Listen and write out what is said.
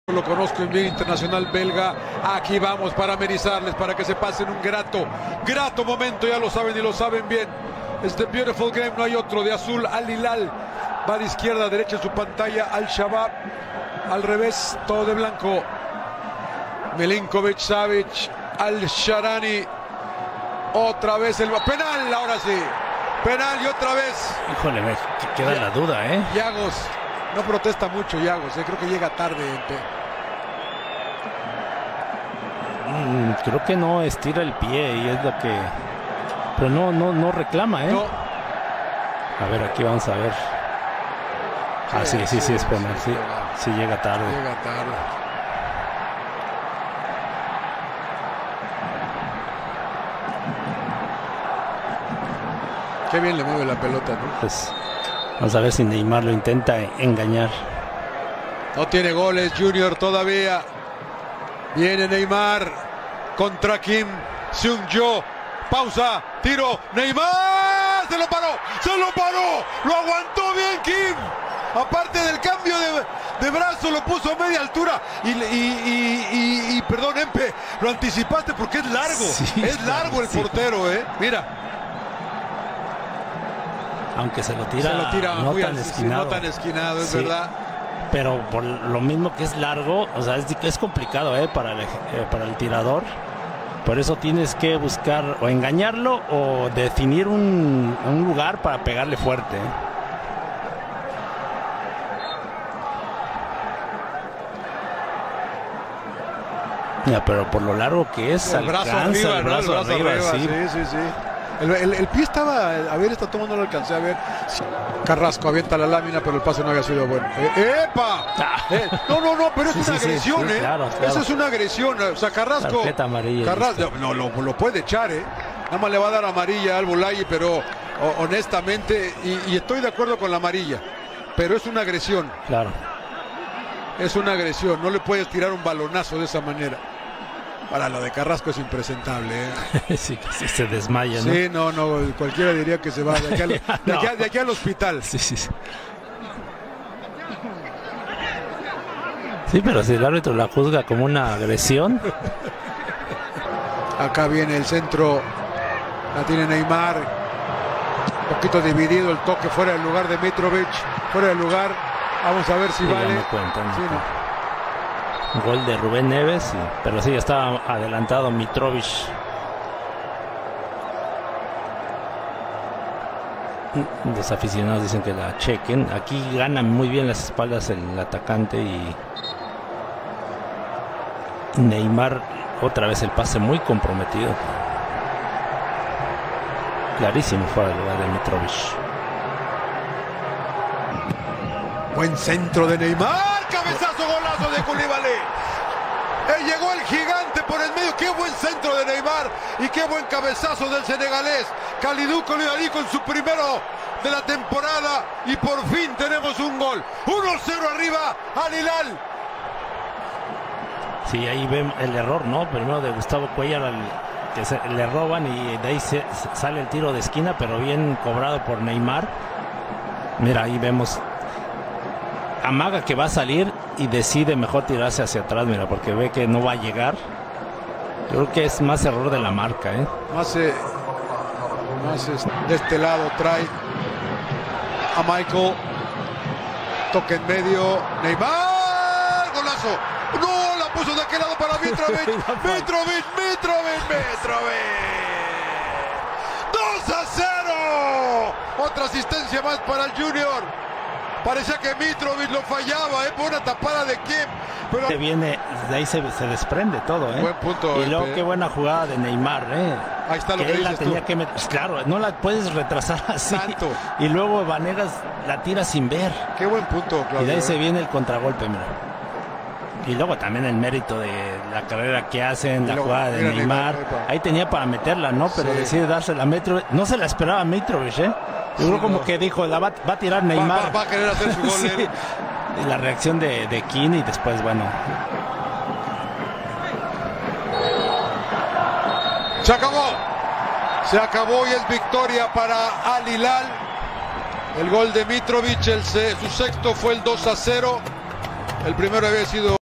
Lo conozco en Liga Internacional belga. Aquí vamos para amenizarles, para que se pasen un grato momento. Ya lo saben y lo saben bien. Este beautiful game, no hay otro. De azul Al Hilal, va de izquierda a derecha en su pantalla. Al Shabab, al revés, todo de blanco. Milinkovic, Savic, Al Sharani. Otra vez el penal, ahora sí. Penal y otra vez. Híjole, me queda la duda, Yagos. No protesta mucho Yagos, creo que llega tarde. Creo que no estira el pie y es lo que... Pero no reclama, No. A ver, aquí vamos a ver. Sí, es penal, sí llega tarde. Llega tarde. Qué bien le mueve la pelota, ¿no? Pues vamos a ver si Neymar lo intenta engañar. No tiene goles Junior todavía. Viene Neymar contra Kim Seung-jo. Pausa, tiro, Neymar se lo paró, lo aguantó bien Kim. Aparte del cambio de brazo, lo puso a media altura y perdón, Empe, lo anticipaste porque es largo, es largo el portero, mira. Aunque se lo tira no tan esquinado. No tan esquinado, es verdad. Pero por lo mismo que es largo, o sea, es complicado para el tirador. Por eso tienes que buscar o engañarlo o definir un lugar para pegarle fuerte. Ya, pero por lo largo que es, el brazo arriba, sí. El pie estaba, a ver, está tomando, no lo alcancé a ver. Carrasco avienta la lámina, pero el pase no había sido bueno. ¡Epa! No, pero es una agresión, claro. Eso es una agresión. O sea, Carrasco. Tarjeta amarilla. Carrasco lo puede echar, Nada más le va a dar amarilla al Bulayi, pero honestamente, y estoy de acuerdo con la amarilla, pero es una agresión. Claro. Es una agresión, no le puedes tirar un balonazo de esa manera. Para lo de Carrasco es impresentable, Sí, se desmaya, ¿no? Sí, no, cualquiera diría que se va de aquí al hospital. Sí. Sí, pero si el árbitro la juzga como una agresión. Acá viene el centro, la tiene Neymar. Un poquito dividido el toque fuera del lugar de Mitrovic, fuera del lugar. Vamos a ver si vale. No cuenta, Gol de Rubén Neves, pero sí, ya estaba adelantado Mitrovic. Los aficionados dicen que la chequen. Aquí gana muy bien las espaldas el atacante y Neymar, otra vez el pase muy comprometido. Clarísimo fuera del lugar de Mitrovic. Buen centro de Neymar. Cabezazo, golazo de Koulibaly. Llegó el gigante por el medio. Qué buen centro de Neymar y qué buen cabezazo del senegalés Kalidou Koulibaly con su primero de la temporada. Y por fin tenemos un gol. 1-0 arriba Al Hilal. Sí, ahí ven el error, ¿no? Primero de Gustavo Cuellar, que le roban y de ahí sale el tiro de esquina, pero bien cobrado por Neymar. Mira, ahí vemos. Amaga que va a salir y decide mejor tirarse hacia atrás, mira, porque ve que no va a llegar. Yo creo que es más error de la marca, Más de este lado trae a Michael. Toque en medio. Neymar. Golazo. No, la puso de aquel lado para Mitrovic. Mitrovic. 2-0. Otra asistencia más para el Junior. Parecía que Mitrovic lo fallaba, por una tapada de Kim. Pero viene, de ahí se desprende todo, Buen punto. Y luego qué buena jugada de Neymar, Ahí está lo que él dices la tenía que meter. Claro, no la puedes retrasar así. Tanto. Y luego Vanegas la tira sin ver. Qué buen punto, Claudio. Y de ahí se viene el contragolpe, mira. Y luego también el mérito de la carrera que hacen, la jugada de Neymar. Ahí tenía para meterla, ¿no? Pero decide dársela a Mitrovic. No se la esperaba a Mitrovic, Yo creo como que dijo, la va a tirar Neymar. Va a querer hacer su gol. Y la reacción de Keane y después, bueno. Se acabó y es victoria para Al Hilal. El gol de Mitrovic, su sexto fue el 2-0. El primero había sido